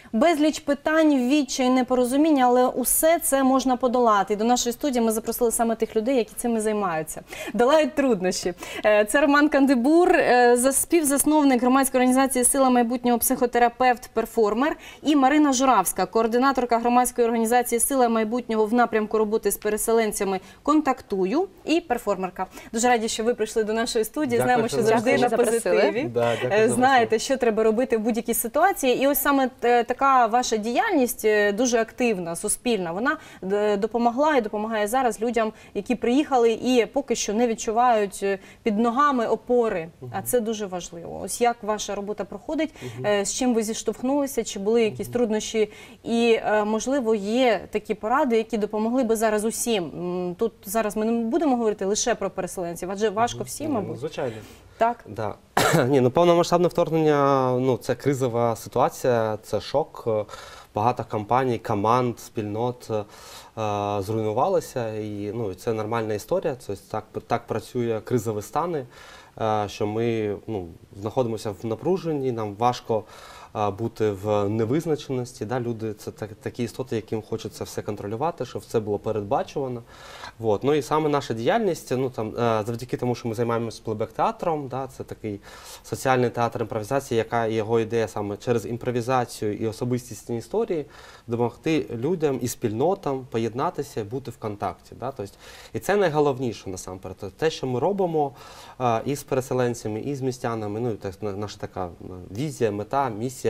безліч питань, відчай, непорозуміння, але усе це можна подолати. І до нашої студії ми запросили саме тих людей, які цим і займаються. Долають труднощі. Це Роман Кандибур, співзасновник громадської організації «Сила майбутнього», психотерапевт, перформер, і Марина Журавська, координаторка громадської організації «Сила майбутнього» в напрямку роботи з переселенцями «Контактую» і перформерка. Дуже раді, що ви прийшли до нашої студії. Знаємо, що завжди на позитиві. Знаєте, що треба робити в будь-якій ситуації. І ось саме така ваша діяльність дуже активна, суспільна. Вона допомогла і допомагає зараз людям, які приїхали і поки що не відчувають під ногами опори. А це дуже важливо. Ось як ваша робота проходить, з чим ви зіштовхнулися, чи були якісь труднощі і, можливо, є такі поради, які допомогли би зараз усім. Тут зараз ми не будемо говорити лише про переселенців, адже важко всім, мабуть. Звичайно. Так? Да. Ні, повномасштабне вторгнення, це кризова ситуація, це шок. Багато компаній, команд, спільнот зруйнувалися. І це нормальна історія. Так працює кризові стани, що ми знаходимося в напруженні, нам важко бути в невизначеності. Люди – це такі істоти, яким хочеться все контролювати, щоб все було передбачувано. І саме наша діяльність, завдяки тому, що ми займаємося плейбек-театром, це такий соціальний театр імпровізації, яка його ідея саме через імпровізацію і особистісні історії допомогти людям і спільнотам поєднатися і бути в контакті. І це найголовніше насамперед. Те, що ми робимо і з переселенцями, і з містянами, наша така візія, мета, місія,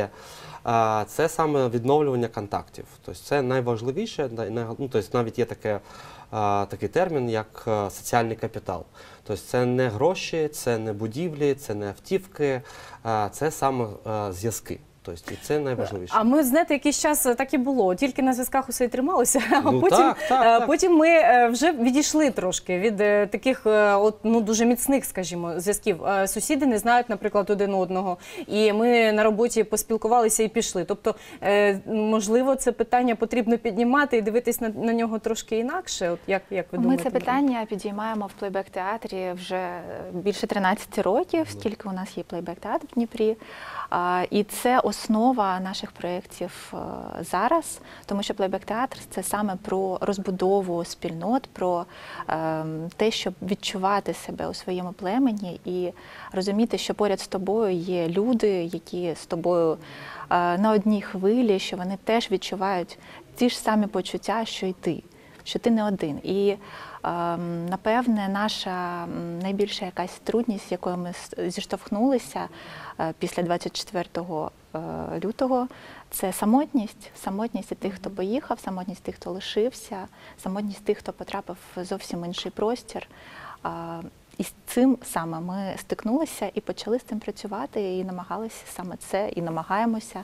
це саме відновлювання контактів. Це найважливіше, навіть є такий термін, як соціальний капітал. Це не гроші, це не будівлі, це не автівки, це саме зв'язки. І це найважливіше. А ми, знаєте, якийсь час так і було. Тільки на зв'язках усе і трималося, а потім ми вже відійшли трошки від таких дуже міцних, скажімо, зв'язків. Сусіди не знають, наприклад, один одного. І ми на роботі поспілкувалися і пішли. Тобто, можливо, це питання потрібно піднімати і дивитись на нього трошки інакше? Як ви думаєте? Ми це питання підіймаємо в плейбек-театрі вже більше 13 років, скільки у нас є плейбек-театр в Дніпрі. І це основа наших проєктів зараз, тому що плейбек-театр – це саме про розбудову спільнот, про те, щоб відчувати себе у своєму племені і розуміти, що поряд з тобою є люди, які з тобою на одній хвилі, що вони теж відчувають ті ж самі почуття, що й ти, що ти не один. І напевне, наша найбільша якась трудність, з якою ми зіштовхнулися після 24 лютого, це самотність. Самотність тих, хто поїхав, самотність тих, хто лишився, самотність тих, хто потрапив в зовсім інший простір. І з цим саме ми стикнулися і почали з цим працювати, і намагалися саме це, і намагаємося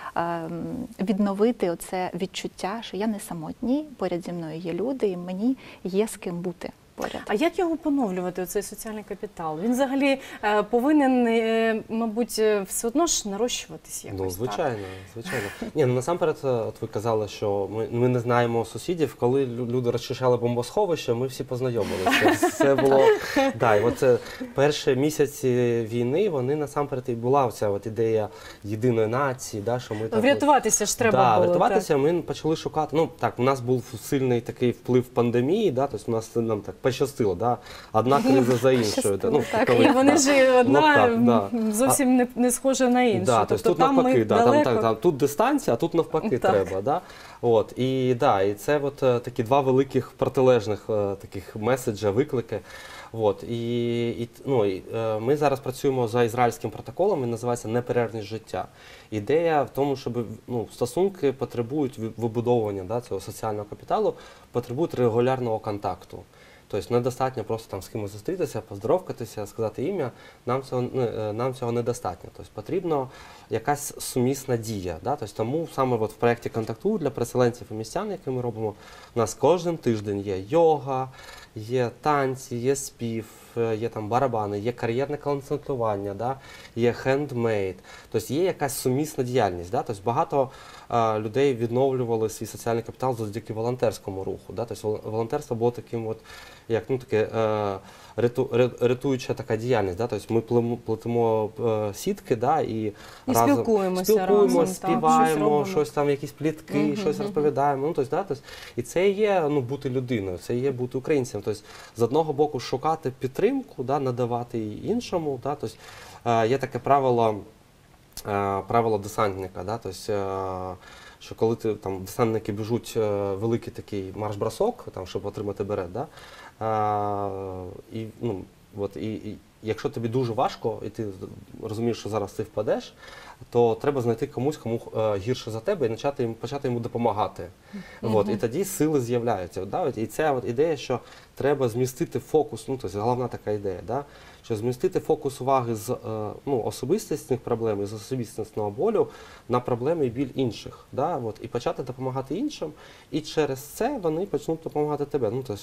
відновити оце відчуття, що я не самотній, поряд зі мною є люди, і мені є з ким бути поряд. А як його поновлювати, оцей соціальний капітал? Він взагалі повинен, мабуть, все одно ж нарощуватись якось, звичайно, звичайно. Насамперед, от ви казали, що ми не знаємо сусідів. Коли люди розчищали бомбосховище, ми всі познайомилися. Це було, і перші місяці війни, вони насамперед і була оця ідея єдиної нації, що ми врятуватися ж треба було. Врятуватися, ми почали шукати. У нас був сильний такий вплив пандемії, тобто нам так пощастило, одна криза за іншою. І вони ж одна зовсім не схожа на іншу. Тобто тут навпаки, тут дистанція, а тут навпаки треба. І такі два великих протилежних таких меседжа, виклики. Ми зараз працюємо за ізраїльським протоколом, він називається «Неперервність життя». Ідея в тому, що стосунки потребують вибудовування цього соціального капіталу, потребують регулярного контакту. Тобто недостатньо просто з кимось зустрітися, поздоровкатися, сказати ім'я, нам цього недостатньо. Тобто потрібна якась сумісна дія. Тому саме в проєкті «Контактую» для переселенців і містян, який ми робимо, у нас кожен тиждень є йога, є танці, є спів, є барабани, є кар'єрне консультування, є хендмейд. Тобто є якась сумісна діяльність. Тобто багато людей відновлювали свій соціальний капітал завдяки волонтерському руху. Тобто волонтерство було таким як ну, таке рятуюча така діяльність. Да? Тобто ми плетемо сітки, да, і разом спілкуємося разом, співаємо, щось щось там, якісь плітки, щось розповідаємо. Ну, тобто, да, тобто, і це і є ну, бути людиною, це і є бути українцем. Тобто, з одного боку шукати підтримку, да, надавати її іншому. Да? Тобто, є таке правило десантника. Да? Тобто, що коли десантники біжуть великий такий марш-бросок, щоб отримати берет, да? І якщо тобі дуже важко, і ти розумієш, що зараз ти впадеш, то треба знайти комусь, кому гірше за тебе, і почати йому допомагати. І тоді сили з'являються. Да? І ця ідея, що треба змістити фокус, ну, тобто головна така ідея, да? Що змістити фокус уваги з особистісних проблем, з особистісного болю на проблеми і біль інших. Да? І почати допомагати іншим, і через це вони почнуть допомагати тебе. Ну,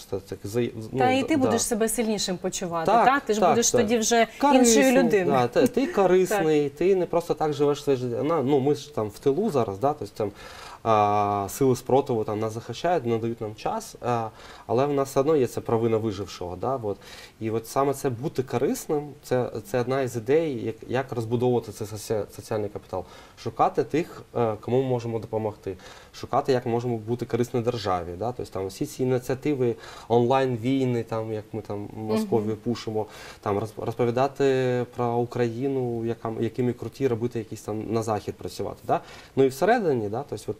та і ти будеш себе сильнішим почувати, так? Так? Ти ж будеш тоді вже іншою людиною. Да, ти корисний, ти не просто так живеш своє життя. Ну, ми ж там в тилу зараз, да? Тобто, там, сили спротиву там нас захищають, надають нам час, але в нас все одно є це провина вижившого. Да? І от саме це бути корисним, це одна із ідей, як розбудовувати цей соціальний капітал. Шукати тих, кому ми можемо допомогти, шукати, як можемо бути корисні державі. Да? Тобто, там, всі ці ініціативи, онлайн-війни, там, як ми там в Москові пушимо, там, розповідати про Україну, якими круті, робити якісь там на захід працювати. Да? Ну і всередині, да? Тобто,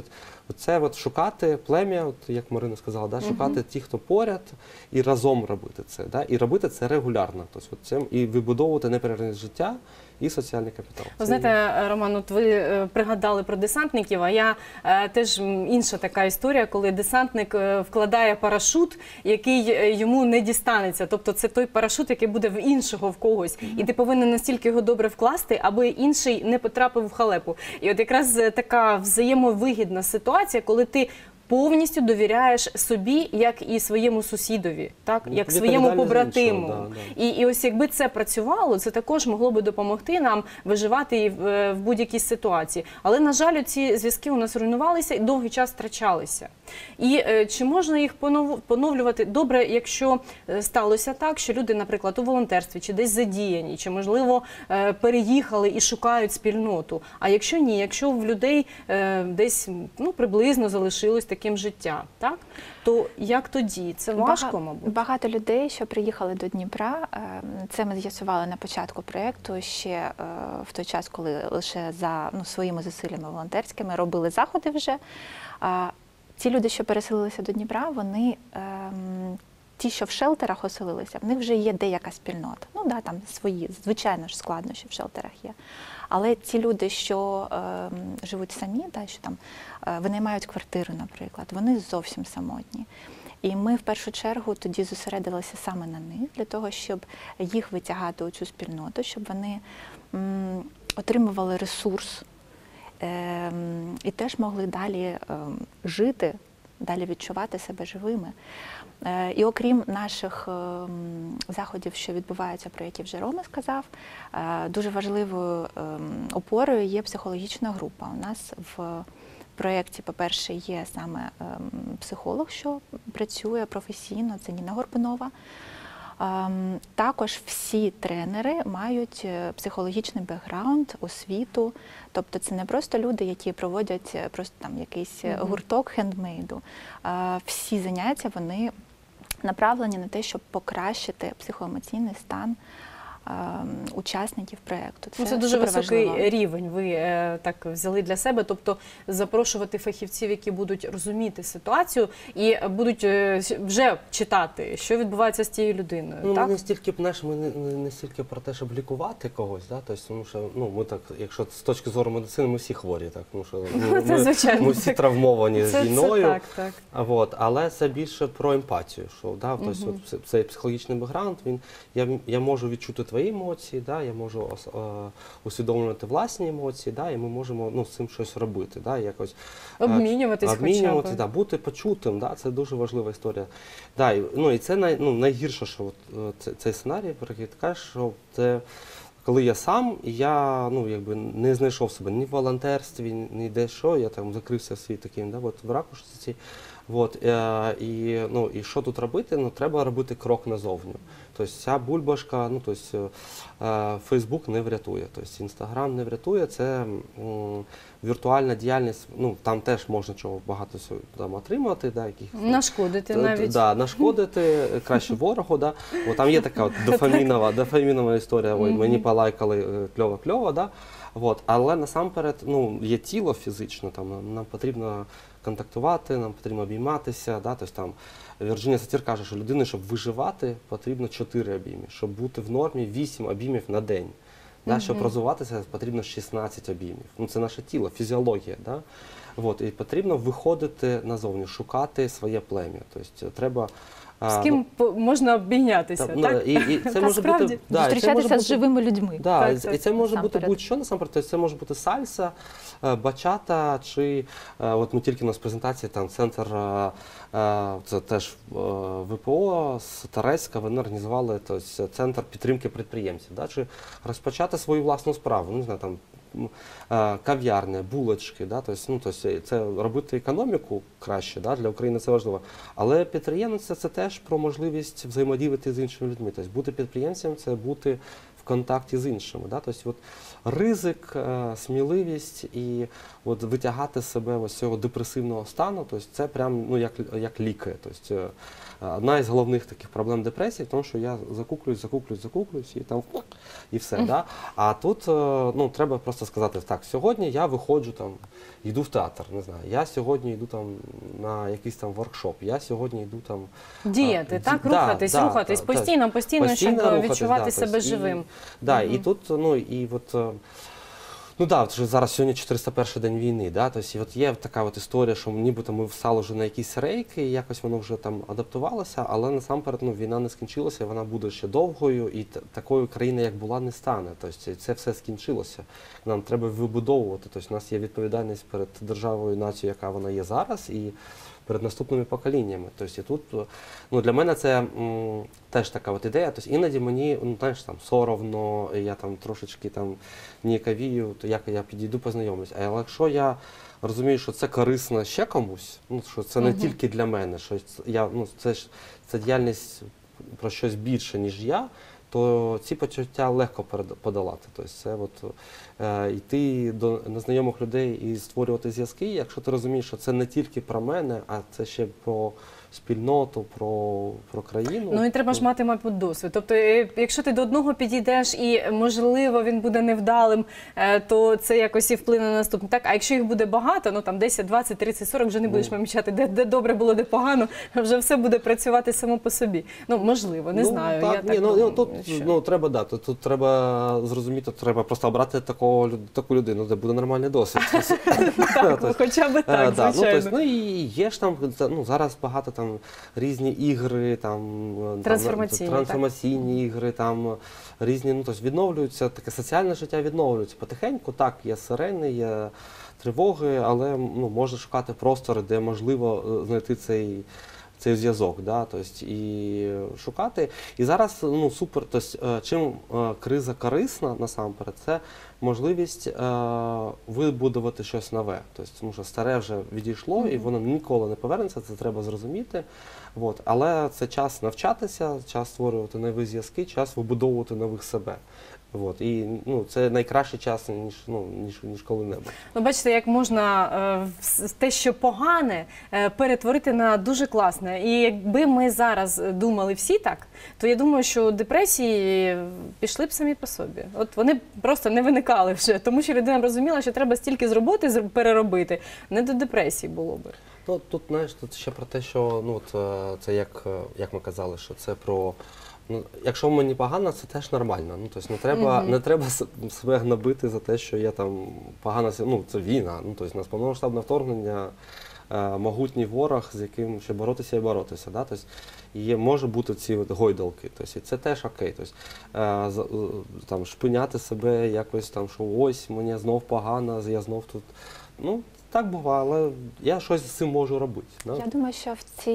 це шукати плем'я, як Марина сказала, да? Шукати ті, хто поряд, і разом робити це. Да? І робити це регулярно. Тобто, і вибудовувати неперервність життя і соціальний капітал. Ви знаєте, Роман, от ви пригадали про десантників, а я теж інша така історія, коли десантник вкладає парашут, який йому не дістанеться. Тобто це той парашут, який буде в іншого, в когось. І ти повинен настільки його добре вкласти, аби інший не потрапив в халепу. І от якраз така взаємовигідна ситуація, коли ти повністю довіряєш собі, як і своєму сусідові, так? Як своєму побратиму. І ось якби це працювало, це також могло би допомогти нам виживати в будь-якій ситуації. Але, на жаль, ці зв'язки у нас руйнувалися і довгий час втрачалися. І чи можна їх поновлювати? Добре, якщо сталося так, що люди, наприклад, у волонтерстві чи десь задіяні, чи, можливо, переїхали і шукають спільноту. А якщо ні, якщо в людей десь приблизно залишилось таким життя, так? То як тоді? Це важко, мабуть? Багато людей, що приїхали до Дніпра, це ми з'ясували на початку проєкту, ще в той час, коли лише за своїми зусиллями волонтерськими робили заходи вже. Ті люди, що переселилися до Дніпра, вони, ті, що в шелтерах оселилися, в них вже є деяка спільнота. Ну да, там свої, звичайно ж, складнощі в шелтерах є. Але ті люди, що живуть самі, да, що там винаймають квартиру, наприклад, вони зовсім самотні. І ми в першу чергу тоді зосередилися саме на них, для того, щоб їх витягати у цю спільноту, щоб вони отримували ресурс, і теж могли далі жити, далі відчувати себе живими. І окрім наших заходів, що відбуваються, про які вже Рома сказав, дуже важливою опорою є психологічна група. У нас в проєкті, по-перше, є саме психолог, що працює професійно, це Ніна Горбунова. Також всі тренери мають психологічний бекграунд, освіту. Тобто це не просто люди, які проводять просто там якийсь гурток хендмейду. Всі заняття, вони направлені на те, щоб покращити психоемоційний стан учасників проєкту. Це дуже високий рівень ви так взяли для себе, тобто запрошувати фахівців, які будуть розуміти ситуацію і будуть вже читати, що відбувається з тією людиною. Ну, так? Ми не стільки про те, щоб лікувати когось, да? Тобто, тому що ми так, якщо з точки зору медицини, ми всі хворі, так? Тому що ми всі травмовані з війною, але це більше про емпатію, що да? Тобто, цей психологічний бекграунд, я можу відчути твої емоції, да, я можу усвідомлювати власні емоції, да, і ми можемо з цим щось робити. Да, якось, обмінюватись хоча б. Да, бути почутим, да, це дуже важлива історія. Да, і це найгірше, що цей сценарій, про який ти кажеш, що це коли я сам, і я не знайшов себе ні в волонтерстві, ні де що, я там закрився в свій таким, да, в ракушці. От, і що тут робити? Ну, треба робити крок назовню. Тобто ця бульбашка, ну, тобто, Фейсбук не врятує, тобто Інстаграм не врятує, це віртуальна діяльність, ну, там теж можна чого багато там отримати, да, Нашкодити навіть. Да, нашкодити, краще ворогу, да. О, там є така от дофамінова історія, ой, мені полайкали, кльово-кльово, да. От, але насамперед, ну, є тіло фізично, там, нам потрібно контактувати, нам потрібно обійматися, да, тобто там Вірджинія Сатір каже, що людині, щоб виживати, потрібно 4 обійми, щоб бути в нормі 8 обіймів на день. Да, щоб розвиватися, потрібно 16 обіймів. Ну, це наше тіло, фізіологія. Да? От, і потрібно виходити назовні, шукати своє плем'я. Тобто треба З ким можна обійнятися, так? І це може бути, зустрічатися з живими людьми. Да, і це може бути будь-що насамперед. Тобто це може бути сальса, бачата, чи от ми тільки у нас презентації, там центр, це теж ВПО з Торецька, вони організували тобто, центр підтримки підприємців, да, чи розпочати свою власну справу, ну, не знаю, там, кав'ярня, булочки, да, тобто, це робити економіку краще, да, для України це важливо. Але підприємництво це теж про можливість взаємодіяти з іншими людьми. Тобто бути підприємцем це бути в контакті з іншими. Да? Тобто, от, ризик, сміливість і от, витягати себе з цього депресивного стану, тобто, це прям ну, як ліки. Тобто, одна із головних таких проблем депресії, тому що я закуклююсь і все. Да? А тут ну, треба просто сказати, так, сьогодні я виходжу, там, йду в театр, не знаю, я сьогодні йду там, на якийсь там воркшоп, я сьогодні йду там… Діяти, так? Рухатись постійно, щоб відчувати себе живим. І тут, ну, і от… Ну так, да, зараз сьогодні 401-й день війни, да, тобто, от є така от історія, що нібито ми встали вже на якісь рейки, і якось воно вже там адаптувалося, але насамперед ну, війна не скінчилася, вона буде ще довгою, і такою країною, як була, не стане. Тобто, це все скінчилося. Нам треба вибудовувати, тобто, у нас є відповідальність перед державою, нацією, яка вона є зараз, і перед наступними поколіннями. Тобто, тут, ну, для мене це теж така от ідея. Тобто, іноді мені, ну, знаєш, там, соромно, я там трошечки там ніяковію, то як я підійду, познайомлюсь. Але якщо я розумію, що це корисно ще комусь, ну, що це не тільки для мене, що я, ну, це діяльність про щось більше, ніж я, то ці почуття легко подолати. Тобто це от, йти до незнайомих людей і створювати зв'язки, якщо ти розумієш, що це не тільки про мене, а це ще про спільноту, про країну. Ну і треба ж мати, мабуть, досвід. Тобто, якщо ти до одного підійдеш і, можливо, він буде невдалим, то це якось і вплине на наступне. Так? А якщо їх буде багато, ну там 10, 20, 30, 40, вже не будеш помічати, де добре було, де погано, вже все буде працювати само по собі. Ну, можливо, не знаю. Так, я думаю, тут, ну, треба, да, тут треба зрозуміти, треба просто обрати таку людину, де буде нормальний досвід. Так, хоча б так, звичайно. Ну, і є ж там, ну, зараз багато там різні ігри, там трансформаційні ігри, там різні, ну, тобто відновлюються, таке соціальне життя відновлюється потихеньку. Так, є сирени, є тривоги, але ну, можна шукати простори, де можливо знайти цей зв'язок, да, тобто, і шукати. І зараз ну, супер, тобто, чим криза корисна насамперед, це можливість вибудувати щось нове. Тобто, тому що старе вже відійшло і воно ніколи не повернеться, це треба зрозуміти. От. Але це час навчатися, час створювати нові зв'язки, час вибудовувати нових себе. От. І ну, це найкращий час, ніж коли-небудь. Ну, бачите, як можна те, що погане, перетворити на дуже класне. І якби ми зараз думали всі так, то я думаю, що депресії пішли б самі по собі. От вони просто не виникали вже, тому що людина розуміла, що треба стільки з роботи переробити, не до депресії було би. Ну, тут, знаєш, тут ще про те, що ну, це як ми казали, що це про… Ну, якщо мені погано, це теж нормально. Ну, тобто не треба себе гнобити за те, що я там погано… Ну, це війна. Ну, тобто, у нас повномасштабне вторгнення, могутній ворог, з яким ще боротися і боротися. Да? Тобто, може бути ці от гойдалки. Тобто, і це теж окей. Тобто, там, шпиняти себе якось, там, що ось, мені знов погано, я знов тут… Ну, так буває, але я щось з цим можу робити. Да? Я думаю, що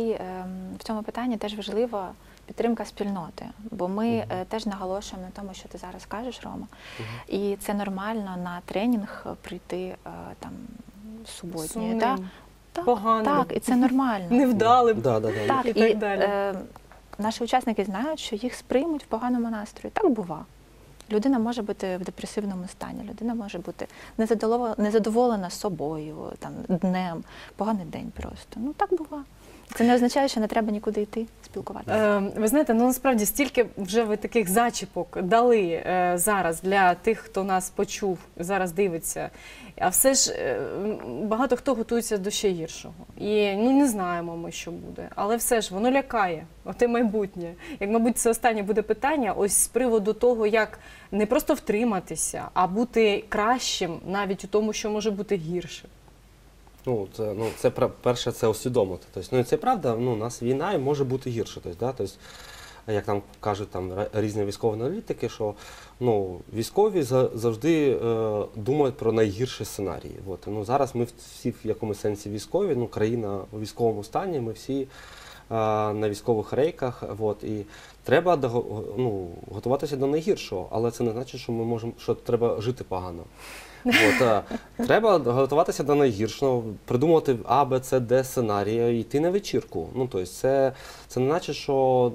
в цьому питанні теж важлива підтримка спільноти, бо ми теж наголошуємо на тому, що ти зараз кажеш, Рома, і це нормально на тренінг прийти там суботньої, поганим, Так, і це нормально. невдалим. Да. Так, І і так далі. наші учасники знають, що їх сприймуть в поганому настрої. Так бува. Людина може бути в депресивному стані, людина може бути незадоволена собою, там, днем, поганий день просто. Ну так бува. Це не означає, що не треба нікуди йти спілкуватися. Ви знаєте, ну насправді стільки вже ви таких зачіпок дали зараз для тих, хто нас почув, зараз дивиться. А все ж багато хто готується до ще гіршого. І ну не знаємо ми, що буде. Але все ж воно лякає, оте майбутнє. Як, мабуть, це останнє буде питання ось з приводу того, як не просто втриматися, а бути кращим навіть у тому, що може бути гірше. Це перше, це усвідомити. Тобто, і це правда, у нас війна і може бути гірше. Тобто, як там кажуть різні військові аналітики, що військові завжди думають про найгірші сценарії. Зараз ми всі в якомусь сенсі військові, країна у військовому стані, ми всі на військових рейках. І треба готуватися до найгіршого, але це не значить, що треба жити погано. Треба готуватися до найгіршого, придумувати А, Б, С, Д сценарії і йти на вечірку. Це не значить, що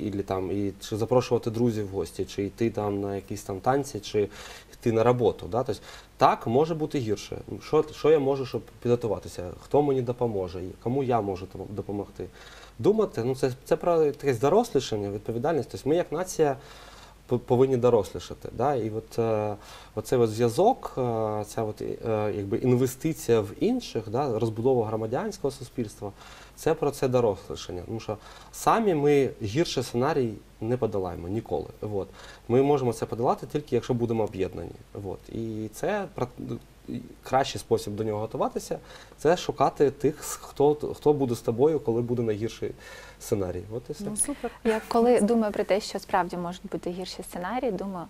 чи запрошувати друзів в гості, чи йти на якісь танці, чи йти на роботу. Так, може бути гірше. Що я можу, щоб підготуватися? Хто мені допоможе? Кому я можу допомогти? Думати, це про таке дорослішання, відповідальність. Тобто ми як нація повинні дорослішати. І оцей зв'язок, ця інвестиція в інших, розбудова громадянського суспільства, це про це дорослішання. Тому що самі ми гірший сценарій не подолаємо ніколи. Ми можемо це подолати тільки, якщо будемо об'єднані. І це кращий спосіб до нього готуватися – це шукати тих, хто буде з тобою, коли буде найгірший сценарій. І все. Супер. Я коли думаю про те, що справді можуть бути гірші сценарії, думаю,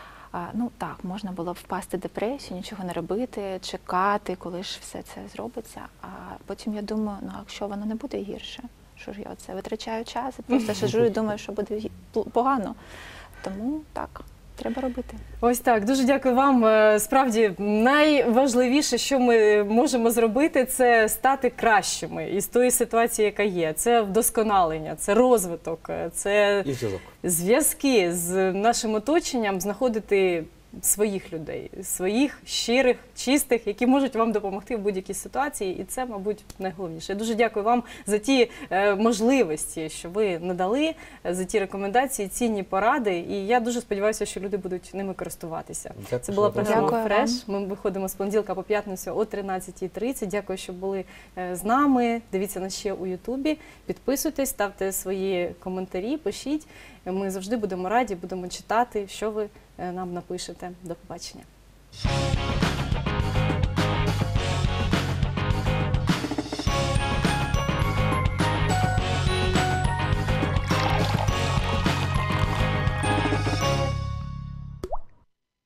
так, можна було б впасти в депресію, нічого не робити, чекати, коли ж все це зробиться. А потім я думаю, а якщо воно не буде гірше, що ж я оце витрачаю час і просто сиджу і думаю, що буде погано. Тому так. Треба робити. Ось так. Дуже дякую вам. Справді, найважливіше, що ми можемо зробити, це стати кращими із тої ситуації, яка є. Це вдосконалення, це розвиток, це зв'язки з нашим оточенням, знаходити своїх людей, своїх щирих, чистих, які можуть вам допомогти в будь-якій ситуації. І це, мабуть, найголовніше. Я дуже дякую вам за ті можливості, що ви надали, за ті рекомендації, цінні поради. І я дуже сподіваюся, що люди будуть ними користуватися. Це була програма «Фреш». Ми виходимо з понеділка по п'ятницю о 13:30. Дякую, що були з нами. Дивіться нас ще у Ютубі. Підписуйтесь, ставте свої коментарі, пишіть. Ми завжди будемо раді, будемо читати, що ви нам напишете. До побачення.